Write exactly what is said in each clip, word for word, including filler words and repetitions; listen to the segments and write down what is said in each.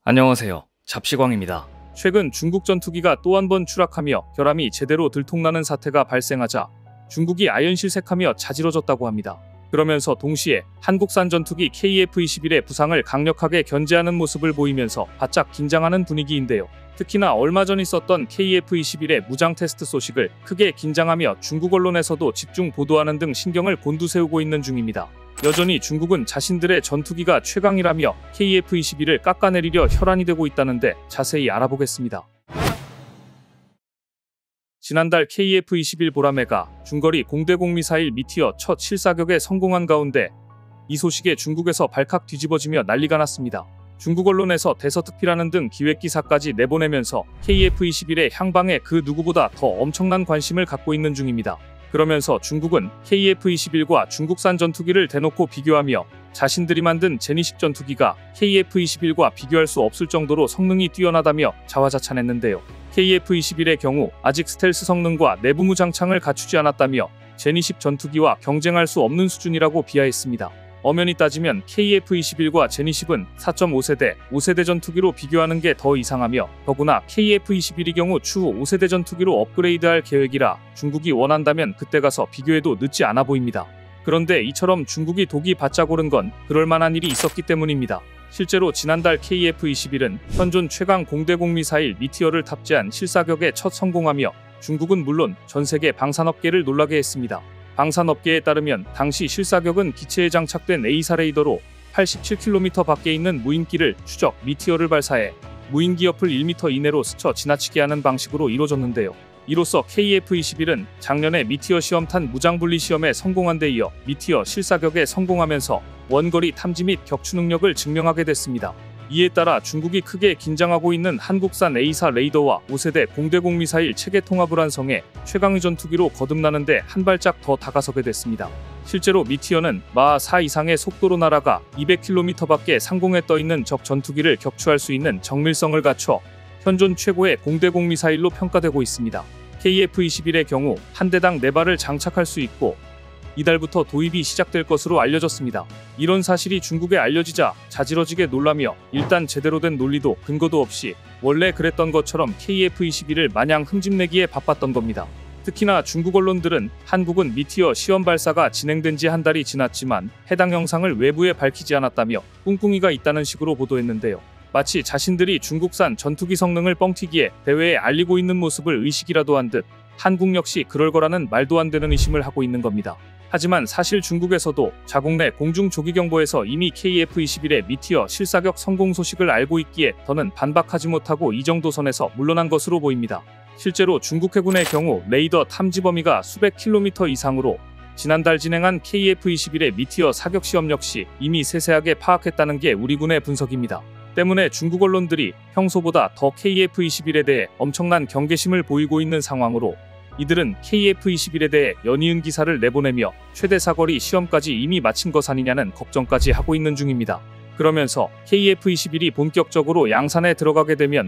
안녕하세요. 잡시광입니다. 최근 중국 전투기가 또 한 번 추락하며 결함이 제대로 들통나는 사태가 발생하자 중국이 아연실색하며 자지러졌다고 합니다. 그러면서 동시에 한국산 전투기 케이에프 이십일의 부상을 강력하게 견제하는 모습을 보이면서 바짝 긴장하는 분위기인데요. 특히나 얼마 전 있었던 케이에프 이십일의 무장 테스트 소식을 크게 긴장하며 중국 언론에서도 집중 보도하는 등 신경을 곤두세우고 있는 중입니다. 여전히 중국은 자신들의 전투기가 최강이라며 케이에프 이십일을 깎아내리려 혈안이 되고 있다는데 자세히 알아보겠습니다. 지난달 케이에프 이십일 보라매가 중거리 공대공 미사일 미티어 첫 실사격에 성공한 가운데 이 소식에 중국에서 발칵 뒤집어지며 난리가 났습니다. 중국 언론에서 대서특필하는 등 기획기사까지 내보내면서 케이에프 이십일의 향방에 그 누구보다 더 엄청난 관심을 갖고 있는 중입니다. 그러면서 중국은 케이에프 이십일과 중국산 전투기를 대놓고 비교하며 자신들이 만든 제니식 전투기가 케이에프 이십일과 비교할 수 없을 정도로 성능이 뛰어나다며 자화자찬했는데요. 케이에프 이십일의 경우 아직 스텔스 성능과 내부 무장창을 갖추지 않았다며 제니식 전투기와 경쟁할 수 없는 수준이라고 비하했습니다. 엄연히 따지면 케이에프 이십일과 제니십은 사 점 오 세대, 오 세대 전투기로 비교하는 게 더 이상하며 더구나 케이에프 이십일의 경우 추후 오 세대 전투기로 업그레이드할 계획이라 중국이 원한다면 그때 가서 비교해도 늦지 않아 보입니다. 그런데 이처럼 중국이 독이 바짝 오른 건 그럴 만한 일이 있었기 때문입니다. 실제로 지난달 케이에프 이십일은 현존 최강 공대공 미사일 미티어를 탑재한 실사격에 첫 성공하며 중국은 물론 전 세계 방산업계를 놀라게 했습니다. 방산업계에 따르면 당시 실사격은 기체에 장착된 에이사 레이더로 팔십칠 킬로미터 밖에 있는 무인기를 추적 미티어를 발사해 무인기 옆을 일 미터 이내로 스쳐 지나치게 하는 방식으로 이뤄졌는데요. 이로써 케이에프 이십일은 작년에 미티어 시험탄 무장분리 시험에 성공한 데 이어 미티어 실사격에 성공하면서 원거리 탐지 및 격추 능력을 증명하게 됐습니다. 이에 따라 중국이 크게 긴장하고 있는 한국산 에이사 레이더와 오 세대 공대공 미사일 체계 통합을 완성해 최강의 전투기로 거듭나는데 한 발짝 더 다가서게 됐습니다. 실제로 미티어는 마하 사 이상의 속도로 날아가 이백 킬로미터 밖에 상공에 떠있는 적 전투기를 격추할 수 있는 정밀성을 갖춰 현존 최고의 공대공 미사일로 평가되고 있습니다. 케이에프 이십일의 경우 한 대당 네 발을 장착할 수 있고 이달부터 도입이 시작될 것으로 알려졌습니다. 이런 사실이 중국에 알려지자 자지러지게 놀라며 일단 제대로 된 논리도 근거도 없이 원래 그랬던 것처럼 케이에프 이십일을 마냥 흠집내기에 바빴던 겁니다. 특히나 중국 언론들은 한국은 미티어 시험 발사가 진행된 지 한 달이 지났지만 해당 영상을 외부에 밝히지 않았다며 꿍꿍이가 있다는 식으로 보도했는데요. 마치 자신들이 중국산 전투기 성능을 뻥튀기에 대외에 알리고 있는 모습을 의식이라도 한 듯 한국 역시 그럴 거라는 말도 안 되는 의심을 하고 있는 겁니다. 하지만 사실 중국에서도 자국 내 공중조기경보에서 이미 케이에프 이십일의 미티어 실사격 성공 소식을 알고 있기에 더는 반박하지 못하고 이 정도 선에서 물러난 것으로 보입니다. 실제로 중국 해군의 경우 레이더 탐지 범위가 수백 킬로미터 이상으로 지난달 진행한 케이에프 이십일의 미티어 사격 시험 역시 이미 세세하게 파악했다는 게 우리 군의 분석입니다. 때문에 중국 언론들이 평소보다 더 케이에프 이십일에 대해 엄청난 경계심을 보이고 있는 상황으로 이들은 케이에프 이십일에 대해 연이은 기사를 내보내며 최대 사거리 시험까지 이미 마친 것 아니냐는 걱정까지 하고 있는 중입니다. 그러면서 케이에프 이십일이 본격적으로 양산에 들어가게 되면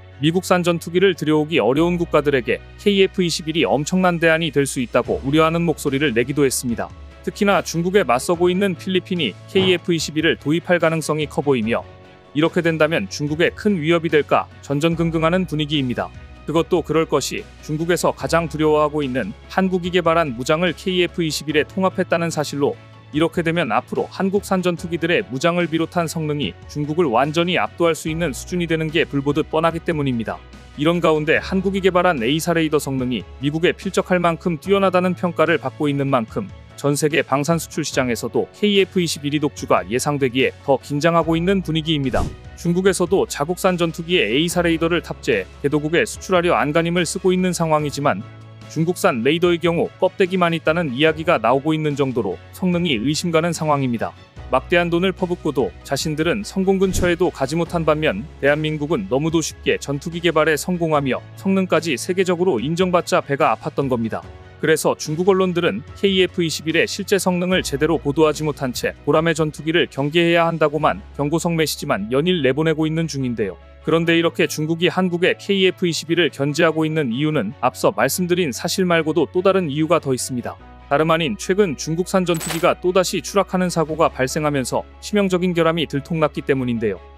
미국산 전투기를 들여오기 어려운 국가들에게 케이에프 이십일이 엄청난 대안이 될 수 있다고 우려하는 목소리를 내기도 했습니다. 특히나 중국에 맞서고 있는 필리핀이 케이에프 이십일을 도입할 가능성이 커 보이며 이렇게 된다면 중국에 큰 위협이 될까 전전긍긍하는 분위기입니다. 그것도 그럴 것이 중국에서 가장 두려워하고 있는 한국이 개발한 무장을 케이에프 이십일에 통합했다는 사실로 이렇게 되면 앞으로 한국산 전투기들의 무장을 비롯한 성능이 중국을 완전히 압도할 수 있는 수준이 되는 게 불보듯 뻔하기 때문입니다. 이런 가운데 한국이 개발한 에이사 레이더 성능이 미국에 필적할 만큼 뛰어나다는 평가를 받고 있는 만큼 전 세계 방산 수출 시장에서도 케이에프 이십일이 독주가 예상되기에 더 긴장하고 있는 분위기입니다. 중국에서도 자국산 전투기에 에이사 레이더를 탑재해 개도국에 수출하려 안간힘을 쓰고 있는 상황이지만 중국산 레이더의 경우 껍데기만 있다는 이야기가 나오고 있는 정도로 성능이 의심가는 상황입니다. 막대한 돈을 퍼붓고도 자신들은 성공 근처에도 가지 못한 반면 대한민국은 너무도 쉽게 전투기 개발에 성공하며 성능까지 세계적으로 인정받자 배가 아팠던 겁니다. 그래서 중국 언론들은 케이에프 이십일의 실제 성능을 제대로 보도하지 못한 채 보라매 전투기를 경계해야 한다고만 경고성 메시지만 연일 내보내고 있는 중인데요. 그런데 이렇게 중국이 한국의 케이에프 이십일을 견제하고 있는 이유는 앞서 말씀드린 사실 말고도 또 다른 이유가 더 있습니다. 다름 아닌 최근 중국산 전투기가 또다시 추락하는 사고가 발생하면서 치명적인 결함이 들통났기 때문인데요.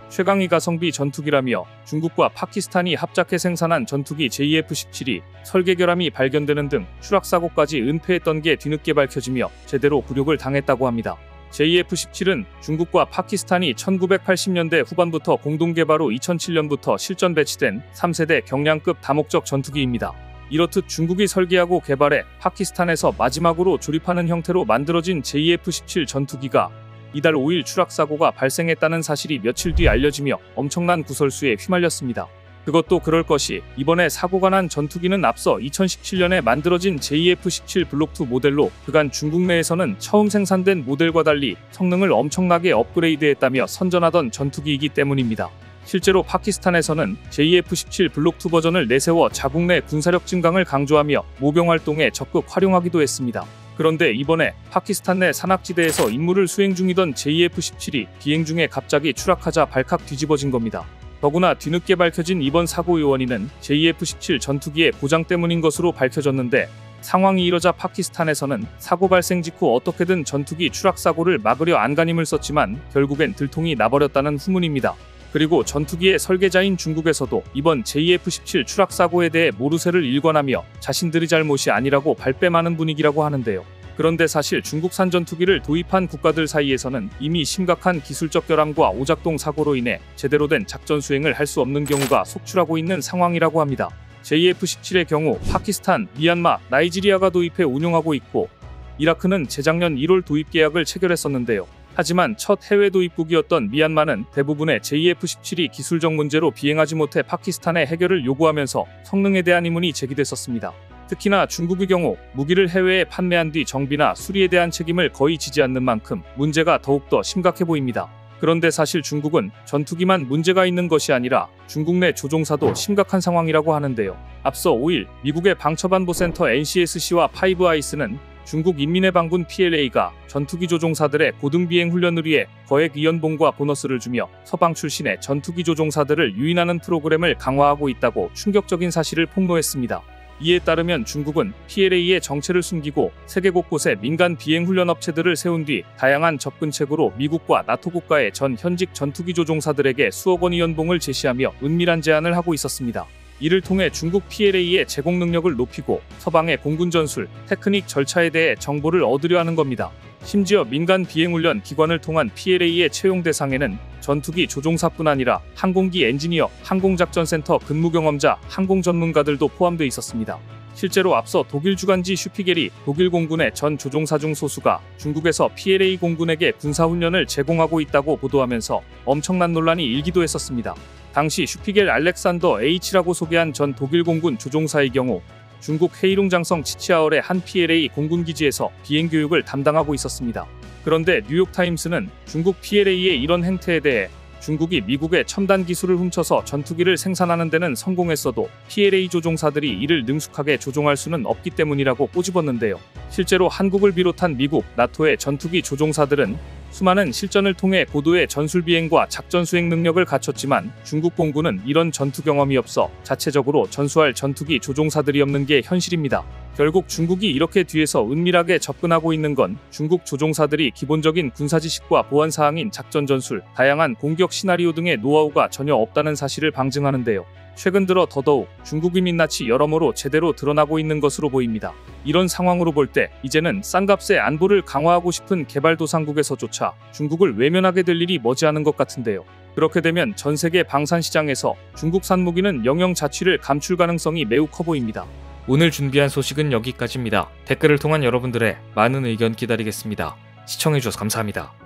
최강위 가성비 전투기라며 중국과 파키스탄이 합작해 생산한 전투기 제이에프 십칠이 설계 결함이 발견되는 등 추락사고까지 은폐했던 게 뒤늦게 밝혀지며 제대로 굴욕을 당했다고 합니다. 제이에프 십칠은 중국과 파키스탄이 천구백팔십 년대 후반부터 공동개발 후 이천칠 년부터 실전 배치된 삼 세대 경량급 다목적 전투기입니다. 이렇듯 중국이 설계하고 개발해 파키스탄에서 마지막으로 조립하는 형태로 만들어진 제이에프 십칠 전투기가 이달 오일 추락사고가 발생했다는 사실이 며칠 뒤 알려지며 엄청난 구설수에 휘말렸습니다. 그것도 그럴 것이 이번에 사고가 난 전투기는 앞서 이천십칠 년에 만들어진 제이에프 십칠 블록 투 모델로 그간 중국 내에서는 처음 생산된 모델과 달리 성능을 엄청나게 업그레이드했다며 선전하던 전투기이기 때문입니다. 실제로 파키스탄에서는 제이에프 십칠 블록 투 버전을 내세워 자국 내 군사력 증강을 강조하며 모병 활동에 적극 활용하기도 했습니다. 그런데 이번에 파키스탄 내 산악지대에서 임무를 수행 중이던 제이에프 십칠이 비행 중에 갑자기 추락하자 발칵 뒤집어진 겁니다. 더구나 뒤늦게 밝혀진 이번 사고의 원인은 제이에프 십칠 전투기의 고장 때문인 것으로 밝혀졌는데 상황이 이러자 파키스탄에서는 사고 발생 직후 어떻게든 전투기 추락 사고를 막으려 안간힘을 썼지만 결국엔 들통이 나버렸다는 후문입니다. 그리고 전투기의 설계자인 중국에서도 이번 제이에프 십칠 추락 사고에 대해 모르쇠를 일관하며 자신들의 잘못이 아니라고 발뺌하는 분위기라고 하는데요. 그런데 사실 중국산 전투기를 도입한 국가들 사이에서는 이미 심각한 기술적 결함과 오작동 사고로 인해 제대로 된 작전 수행을 할 수 없는 경우가 속출하고 있는 상황이라고 합니다. 제이에프 십칠의 경우 파키스탄, 미얀마, 나이지리아가 도입해 운용하고 있고 이라크는 재작년 일월 도입 계약을 체결했었는데요. 하지만 첫 해외 도입국이었던 미얀마는 대부분의 제이에프 십칠이 기술적 문제로 비행하지 못해 파키스탄에 해결을 요구하면서 성능에 대한 의문이 제기됐었습니다. 특히나 중국의 경우 무기를 해외에 판매한 뒤 정비나 수리에 대한 책임을 거의 지지 않는 만큼 문제가 더욱더 심각해 보입니다. 그런데 사실 중국은 전투기만 문제가 있는 것이 아니라 중국 내 조종사도 심각한 상황이라고 하는데요. 앞서 오일 미국의 방첩안보센터 엔시에스씨와 파이브 아이스는 중국 인민해방군 피엘에이가 전투기 조종사들의 고등비행 훈련을 위해 거액 이연봉과 보너스를 주며 서방 출신의 전투기 조종사들을 유인하는 프로그램을 강화하고 있다고 충격적인 사실을 폭로했습니다. 이에 따르면 중국은 피엘에이의 정체를 숨기고 세계 곳곳에 민간 비행 훈련 업체들을 세운 뒤 다양한 접근책으로 미국과 나토 국가의 전 현직 전투기 조종사들에게 수억 원의 연봉을 제시하며 은밀한 제안을 하고 있었습니다. 이를 통해 중국 피엘에이의 제공 능력을 높이고 서방의 공군 전술, 테크닉 절차에 대해 정보를 얻으려 하는 겁니다. 심지어 민간 비행훈련 기관을 통한 피엘에이의 채용 대상에는 전투기 조종사뿐 아니라 항공기 엔지니어, 항공작전센터 근무경험자, 항공 전문가들도 포함돼 있었습니다. 실제로 앞서 독일 주간지 슈피겔이 독일 공군의 전 조종사 중 소수가 중국에서 피엘에이 공군에게 군사훈련을 제공하고 있다고 보도하면서 엄청난 논란이 일기도 했었습니다. 당시 슈피겔 알렉산더 H라고 소개한 전 독일 공군 조종사의 경우 중국 헤이룽장성 치치아얼의 한 피엘에이 공군기지에서 비행교육을 담당하고 있었습니다. 그런데 뉴욕타임스는 중국 피엘에이의 이런 행태에 대해 중국이 미국의 첨단 기술을 훔쳐서 전투기를 생산하는 데는 성공했어도 피엘에이 조종사들이 이를 능숙하게 조종할 수는 없기 때문이라고 꼬집었는데요. 실제로 한국을 비롯한 미국, 나토의 전투기 조종사들은 수많은 실전을 통해 고도의 전술 비행과 작전 수행 능력을 갖췄지만 중국 공군은 이런 전투 경험이 없어 자체적으로 전수할 전투기 조종사들이 없는 게 현실입니다. 결국 중국이 이렇게 뒤에서 은밀하게 접근하고 있는 건 중국 조종사들이 기본적인 군사 지식과 보안 사항인 작전 전술, 다양한 공격 시나리오 등의 노하우가 전혀 없다는 사실을 방증하는데요. 최근 들어 더더욱 중국의 민낯이 여러모로 제대로 드러나고 있는 것으로 보입니다. 이런 상황으로 볼 때 이제는 싼값에 안보를 강화하고 싶은 개발도상국에서조차 중국을 외면하게 될 일이 머지않은 것 같은데요. 그렇게 되면 전 세계 방산 시장에서 중국산 무기는 영영 자취를 감출 가능성이 매우 커 보입니다. 오늘 준비한 소식은 여기까지입니다. 댓글을 통한 여러분들의 많은 의견 기다리겠습니다. 시청해주셔서 감사합니다.